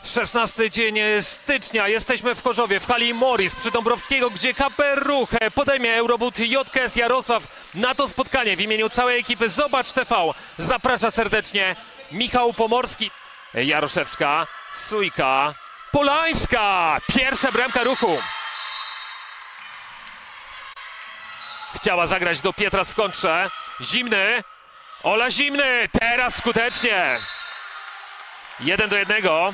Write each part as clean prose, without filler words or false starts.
16 dzień stycznia, jesteśmy w Chorzowie, w hali Morris przy Dąbrowskiego, gdzie KP Ruch podejmie Eurobud JKS Jarosław. Na to spotkanie w imieniu całej ekipy Zobacz TV zaprasza serdecznie Michał Pomorski. Jaroszewska, Sójka, Polańska, pierwsza bramka Ruchu. Chciała zagrać do Pietras w kontrze. Zimny, Ola Zimny, teraz skutecznie. 1-1.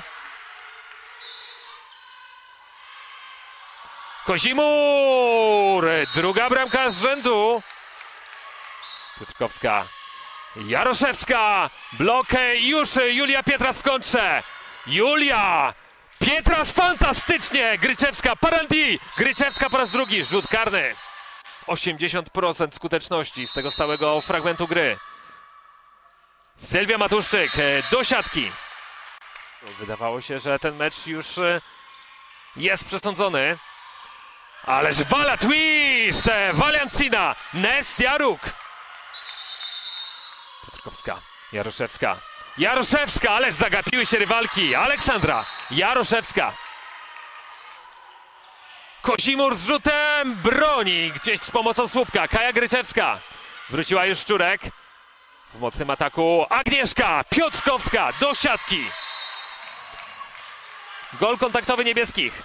Kozimur, druga bramka z rzędu. Piotrkowska, Jaroszewska, blokę już Julia Pietras w kontrze. Julia Pietras fantastycznie, Gryczewska, Parandi, Gryczewska po raz drugi, rzut karny. 80% skuteczności z tego stałego fragmentu gry. Sylwia Matuszczyk do siatki. Wydawało się, że ten mecz już jest przesądzony. Ależ Wala twist! Waliancina! Nestiaruk! Piotrkowska, Jaroszewska. Jaroszewska, ależ zagapiły się rywalki. Aleksandra, Jaroszewska. Kozimur z rzutem broni. Gdzieś z pomocą słupka. Kaja Gryczewska. Wróciła już Szczurek. W mocnym ataku Agnieszka Piotrkowska do siatki. Gol kontaktowy niebieskich.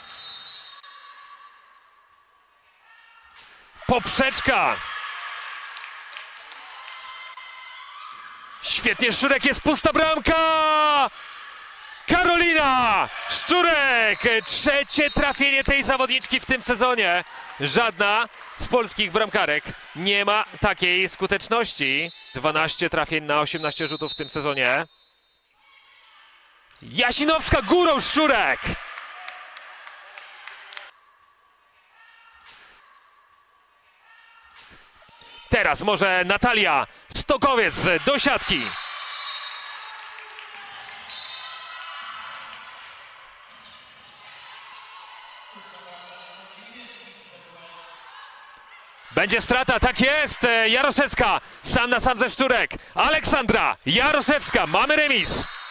Poprzeczka. Świetnie Szczurek, jest pusta bramka. Karolina Szczurek. Trzecie trafienie tej zawodniczki w tym sezonie. Żadna z polskich bramkarek nie ma takiej skuteczności. 12 trafień na 18 rzutów w tym sezonie. Jasinowska górą Szczurek. Teraz może Natalia Stokowiec do siatki. Będzie strata, tak jest. Jaroszewska sam na sam ze Szczurek. Aleksandra Jaroszewska, mamy remis.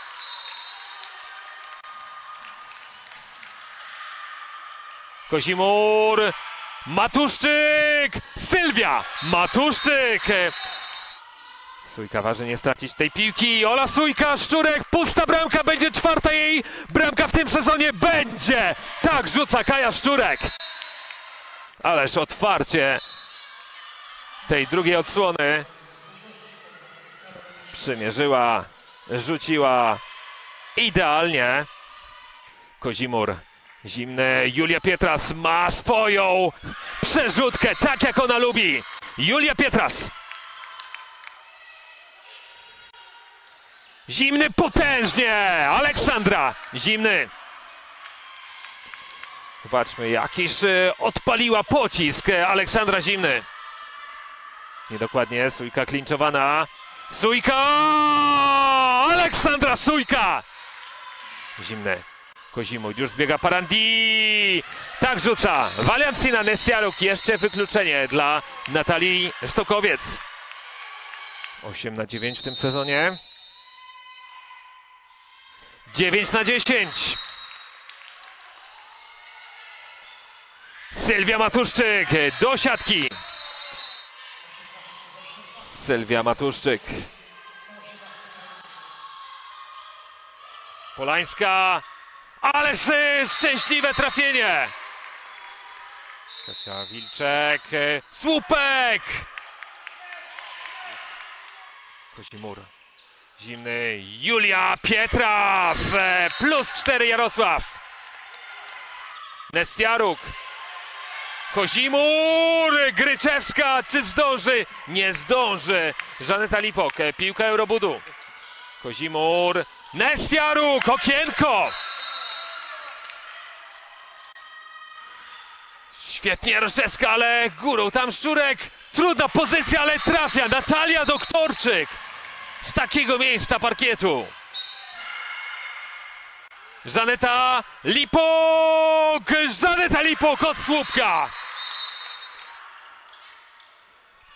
Kozimur, Matuszczyk, Sylwia Matuszczyk. Sójka waży nie stracić tej piłki. Ola Sójka, Szczurek, pusta bramka, będzie czwarta jej bramka w tym sezonie. Będzie! Tak rzuca Kaja Szczurek. Ależ otwarcie tej drugiej odsłony. Przymierzyła, rzuciła idealnie. Kozimur. Zimny, Julia Pietras ma swoją przerzutkę, tak jak ona lubi. Julia Pietras. Zimny potężnie, Aleksandra Zimny. Zobaczmy, jakiż odpaliła pocisk Aleksandra Zimny. Niedokładnie, Sójka klinczowana. Sójka! Aleksandra Sójka! Zimny. Kozimur, już zbiega Parandi. Tak rzuca. Waliancina, Nestiaruk. Jeszcze wykluczenie dla Natalii Stokowiec. 8-9 w tym sezonie. 9-10. Sylwia Matuszczyk do siatki. Sylwia Matuszczyk. Polańska. Ależ szczęśliwe trafienie. Kasia Wilczek. Słupek. Kozimur. Zimny. Julia Pietras. +4 Jarosław. Nestiaruk. Kozimur. Gryczewska. Czy zdąży? Nie zdąży. Żaneta Lipok. Piłka Eurobudu. Kozimur. Nestiaruk. Okienko. Świetnie Jaroszewska, ale górą tam Szczurek. Trudna pozycja, ale trafia. Natalia Doktorczyk z takiego miejsca parkietu. Żaneta Lipok. Żaneta Lipok od słupka.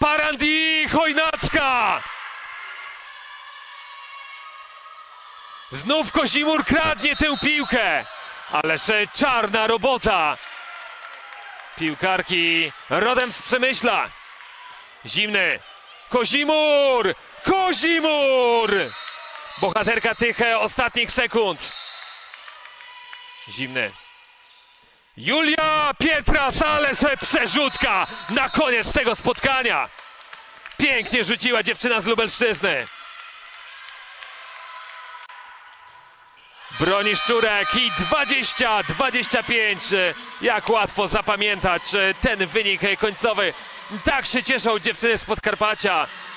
Parandi Chojnacka. Znów Kozimór kradnie tę piłkę. Ależ czarna robota. Piłkarki rodem z Przemyśla. Zimny. Kozimór! Kozimór! Bohaterka tych ostatnich sekund. Zimny. Julia Pietras, ależ przerzutka na koniec tego spotkania. Pięknie rzuciła dziewczyna z Lubelszczyzny. Broni Szczurek i 20-25. Jak łatwo zapamiętać ten wynik końcowy. Tak się cieszą dziewczyny z Podkarpacia.